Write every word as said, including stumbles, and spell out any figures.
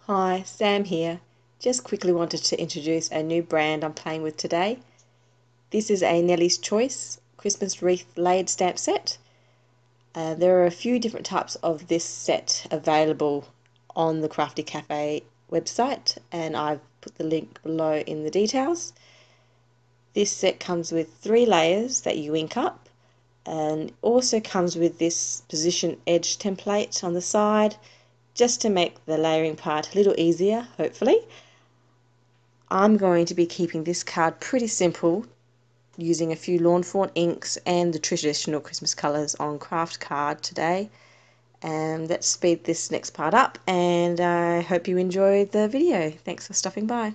Hi, Sam here. Just quickly wanted to introduce a new brand I'm playing with today. This is a Nellie's Choice Christmas wreath laid stamp set. Uh, there are a few different types of this set available on the Craftie Cafe website, and I've put the link below in the details. This set comes with three layers that you ink up, and also comes with this position edge template on the side, just to make the layering part a little easier, hopefully. I'm going to be keeping this card pretty simple, using a few lawn fawn inks and the traditional Christmas colours on craft card today. And let's speed this next part up, and I hope you enjoyed the video. Thanks for stopping by.